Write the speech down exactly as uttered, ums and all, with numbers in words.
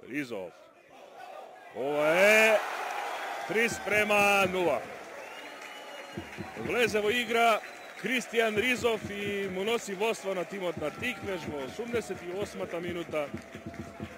Rizov. Ovo je tri sprema nula. Влезево игра Кристијан Ризов и му носи водство на тимот на Тиквеш во осумдесет и осмата минута.